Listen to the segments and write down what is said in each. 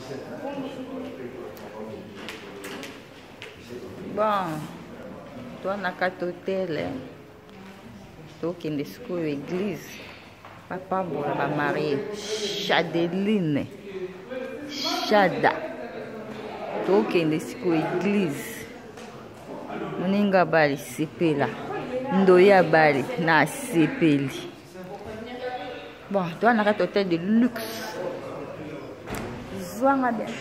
Bon, toi na carte hôtel, toi qui est à l'église, papa bola ba marié, Chadeline, Chada, toi qui est à l'église, moninga bali sepela, ndoya bali na sepeli. Bon, toi na carte hôtel de luxe, zwanga bien.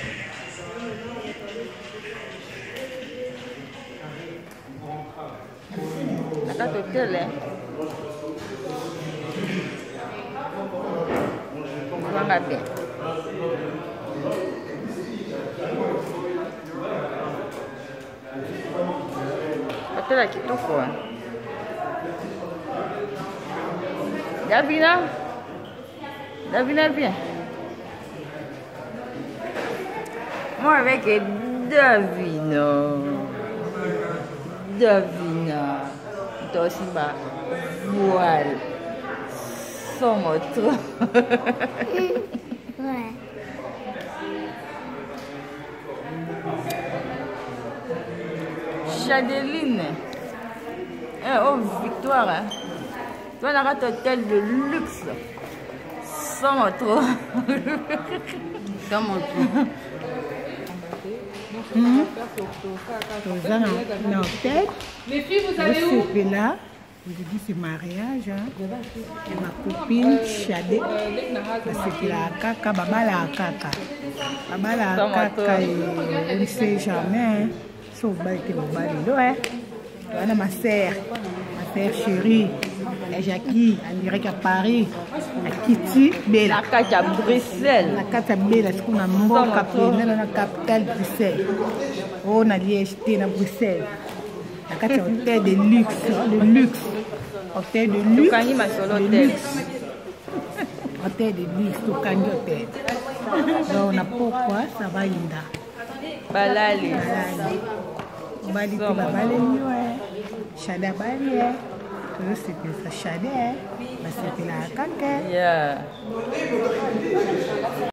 La carte hôtel, hein. Zwanga bien. Hôtel à kitoko, hein. Davina bien. Moi avec Davina. Toi aussi, bah, voile. Sans moto. Ouais. Chadeline. Oh, Victoire. Hein. Toi, on a un hôtel de luxe. Sans moto. Sans moto. Dans hôtel, Les filles, vous allez où? c'est là. Je dis c'est mariage. Hein. Et ma copine Chadé. C'est la caca, baba la caca. Baba la caca, on ne sait jamais. Sauf que mon bali. Voilà ma sœur chérie. Et Jackie, elle dirait qu'à Paris. À Kitty, Bella. La carte à Bruxelles. La carte à Bella, c'est qu'on a mon capitaine dans la capitale de Bruxelles. On a dit acheter dans Bruxelles. La carte est hôtel de luxe, de luxe. Hôtel de luxe. Hôtel de luxe, tout quand hôtel. Donc on a pourquoi ça va Linda. Balali. Balali, Balali, Chada Bali, c'est que ça Chada, c'est que la caca. Yeah.